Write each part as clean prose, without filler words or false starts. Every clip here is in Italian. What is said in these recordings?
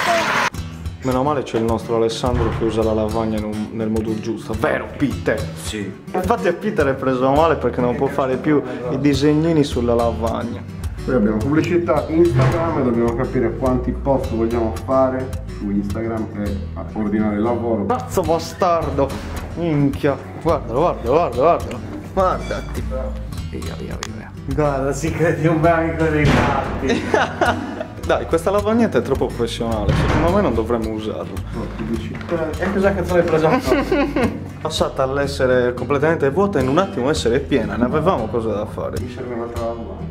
Meno male c'è il nostro Alessandro che usa la lavagna nel modo giusto, vero Peter? Sì. Infatti a Peter è preso male perché non può fare più i disegnini sulla lavagna. Poi abbiamo pubblicità Instagram e dobbiamo capire quanti post vogliamo fare su Instagram e ordinare il lavoro. Cazzo bastardo! Minchia! Guardati! Via. Guarda, si crede un amico dei gatti. Dai, questa lavagnetta è troppo professionale, secondo me non dovremmo usarla. E cosa cazzo l'hai preso? Passata all'essere completamente vuota in un attimo essere piena, ne avevamo cose da fare. Mi serve un'altra lavagna.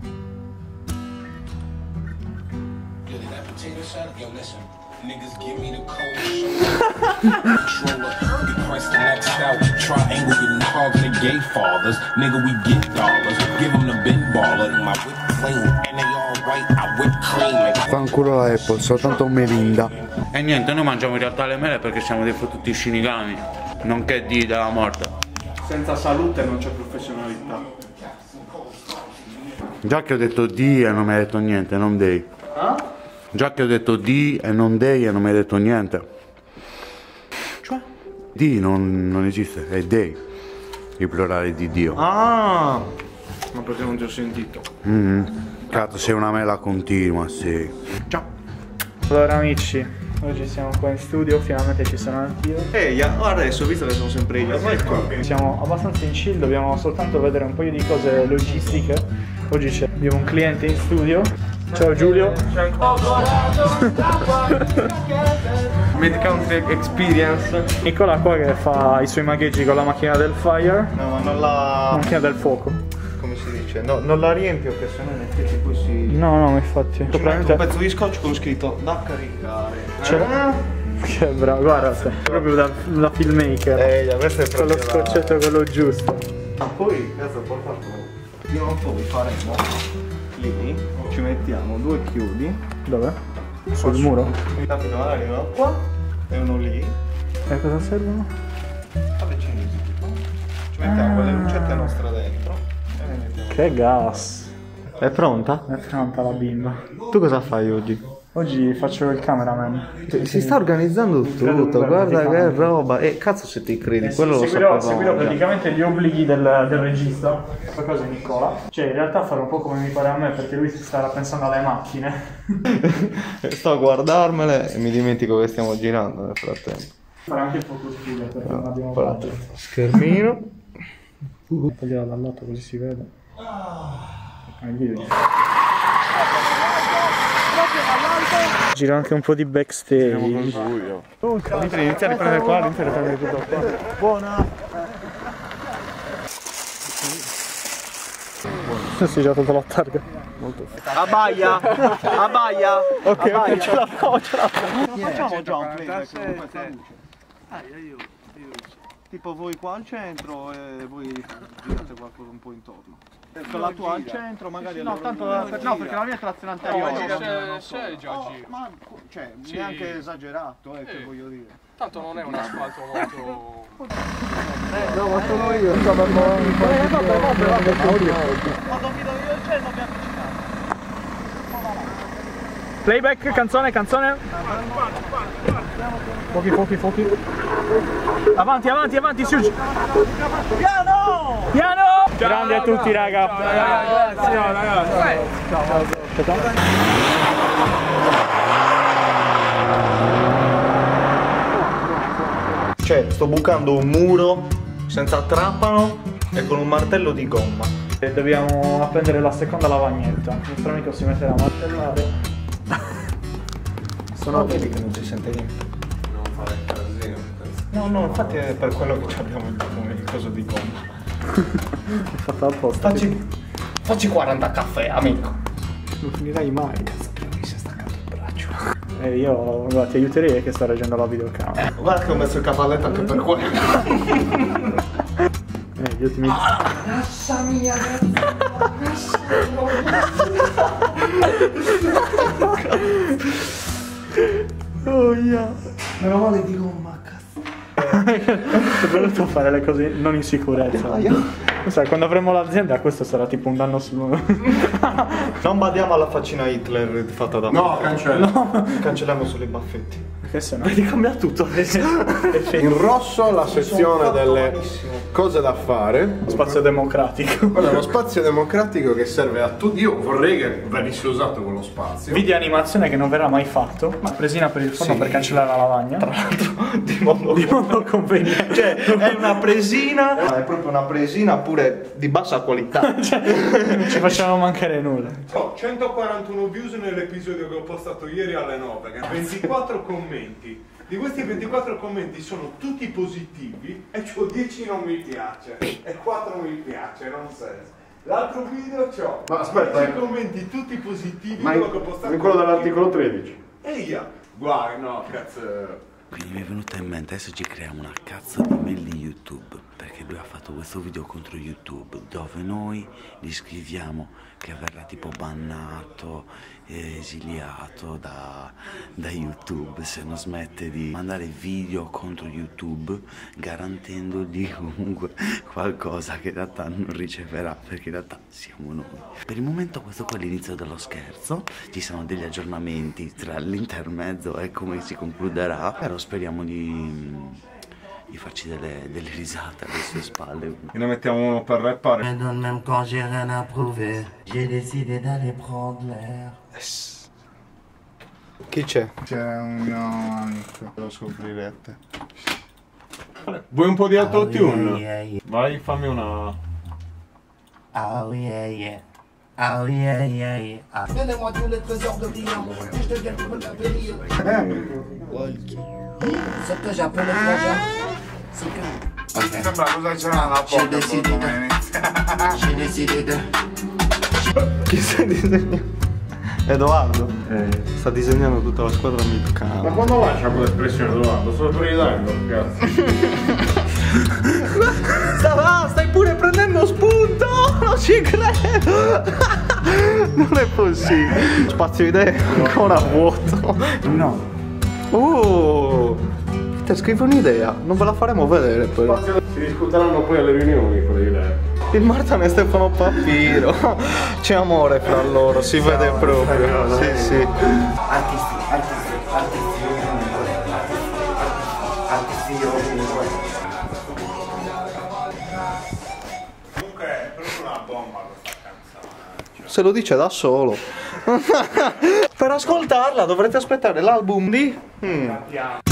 Niggas give me the cold controller, get Christ the next out. Triangle getting hogs and gay fathers. Nigga, we get dollars. Give them the big baller. My whip clean and they all white. I whip cream. Fanculo la Apple, soltanto un Melinda. E niente, noi mangiamo in realtà le mele perché siamo dei fottuti shinigami, nonché di della morte. Senza salute non c'è professionalità. Già che ho detto di e non mi hai detto niente, non dei. Già che ho detto di e non dei e non mi hai detto niente. Cioè? Di non esiste, è dei. Il plurale di Dio. Ah! Ma perché non ti ho sentito? Cazzo, sei una mela continua, sì. Ciao! Allora amici, oggi siamo qua in studio, finalmente ci sono anch'io. Ehi, adesso, visto che sono sempre io, vai qua. Siamo abbastanza in chill, dobbiamo soltanto vedere un paio di cose logistiche. Oggi abbiamo un cliente in studio. Ciao Giulio. Mid Country Experience. Nicola qua che fa i suoi magheggi con la macchina del fire. No, ma non la... Macchina del fuoco. come si dice? No, non la riempio che se no in effetti poi si... No, infatti. Ci metto un pezzo di scotch con scritto da caricare. Che bravo, guarda, sei proprio da filmmaker. Questo è Con lo proprio scoccetto quello giusto. Ah, poi, cazzo, portato. Prima o poi faremo lì, ci mettiamo due chiodi. Dove? Sul muro? Capito, magari uno qua e uno lì. E a cosa servono? Vabbè, cinesi tipo. Ci mettiamo quelle lucette nostre dentro. E le mettiamo. Che gas! È pronta? È pronta la bimba. Tu cosa fai oggi? Oggi faccio il cameraman. Si sta organizzando tutto, guarda che roba. E cazzo se ti credi, quello lo seguirò sapevamo già. praticamente gli obblighi del regista. Questa cosa è Nicola. Cioè in realtà farò un po' come mi pare a me perché lui si starà pensando alle macchine. Sto a guardarmele e mi dimentico che stiamo girando nel frattempo. Farò anche il focus studio perché non abbiamo budget. Schermino. Togliela dal lato così si vede. Giro anche un po' di backstage. Inizia a riprendere qua, inizia a riprendere tutto qua. Buona! Si è già tolto la targa. Abbaia! Abbaia! Ok, ce la Facciamo già un playback con questa luce. Tipo voi qua al centro e voi girate qualcosa un po' intorno. Con la tua al centro magari... No, tanto no, perché la mia è trazione anteriore. C'è già giro. Ma cioè, Sì. neanche esagerato, che voglio dire. Tanto non è un asfalto molto... No, ma sono io, vabbè. Ma non vi do io il centro, mi avvicinato. Playback, canzone. Fuochi. Avanti, Sugi. Piano! Grandi a tutti, raga. Ragazzi. Ciao. Cioè, sto bucando un muro senza trapano e con un martello di gomma. E dobbiamo appendere la seconda lavagnetta. Il nostro amico si metterà a martellare. Vedi che non si sente niente. Non fare casino. No, infatti è per quello che abbiamo il coso di gomma. È fatta apposta. Facci 40 caffè, amico. Non finirai mai. Cazzo, mi si è staccato il braccio. E io, guarda, ti aiuterei che sto reggendo la videocamera. Guarda che ho messo il cavalletto anche per quello. Gli ultimi... Rassa mia, oh yeah. Meno male di gomma, cazzo. È venuto a fare le cose non in sicurezza. Sai, quando avremo l'azienda questo sarà tipo un danno su... Non badiamo alla faccina Hitler fatta da... No, cancella. No. Cancelliamo solo i baffetti. Perché se no... Vedi, cambia tutto. In rosso la sezione delle cose da fare. Spazio democratico. Quello è uno spazio democratico che serve a tutti. Io vorrei che venisse usato quello spazio. Video animazione che non verrà mai fatto. Ma presina per il forno per cancellare la lavagna. Tra l'altro Di modo conveniente. Cioè, è una presina. È proprio una presina pure di bassa qualità. Cioè, non ci facciamo mancare nulla. Ho 141 views nell'episodio che ho postato ieri alle 9, 24 commenti. Di questi 24 commenti sono tutti positivi e c'ho 10 non mi piace e 4 mi piace, non senso. L'altro video c'ho 10 commenti tutti positivi, Ma quello che ho postato in quello dell'articolo 13. e io. Guarda, no, cazzo. Quindi mi è venuta in mente, adesso ci creiamo una cazzo di mail di YouTube, perché lui ha fatto questo video contro YouTube, dove noi gli scriviamo che verrà tipo bannato, esiliato da YouTube se non smette di mandare video contro YouTube, garantendogli comunque qualcosa che in realtà non riceverà, perché in realtà siamo noi. Per il momento questo qua è l'inizio dello scherzo, ci sono degli aggiornamenti tra l'intermezzo e come si concluderà, però speriamo di farci delle risate alle sue spalle. Ne mettiamo uno per rappare. Même quand j'ai rien à prouver, j'ai décidé d'aller prendre l'air. Chi c'è? C'è un mio amico, lo scoprirete. Vuoi un po' di autotune? yeah, yeah. Vai, fammi una... Oh yeah, yeah. Oh yeah, yeah, yeah. Donnez-moi tous les trésors de clients, que je devienne comme un délire. Ce que j'appelle le projet, c'est que... Sembra cosa c'era una porta. J'ai décidé de... Chi sta disegnando? Edoardo? Sta disegnando tutta la squadra Ma americana. quando lascia quell'espressione Edoardo? Sto ridendo, cazzo. Stai pure prendendo spunto! Non ci credo! Non è possibile. Spazio idee ancora vuoto. No. Te scrivi un'idea, non ve la faremo vedere però. Si discuteranno poi alle riunioni quelle idee. Il Martan e Stefano Papiro. C'è amore fra loro, si vede proprio. Sì, sì. Comunque è proprio una bomba questa canzone. Se lo dice da solo. Per ascoltarla dovrete aspettare l'album di...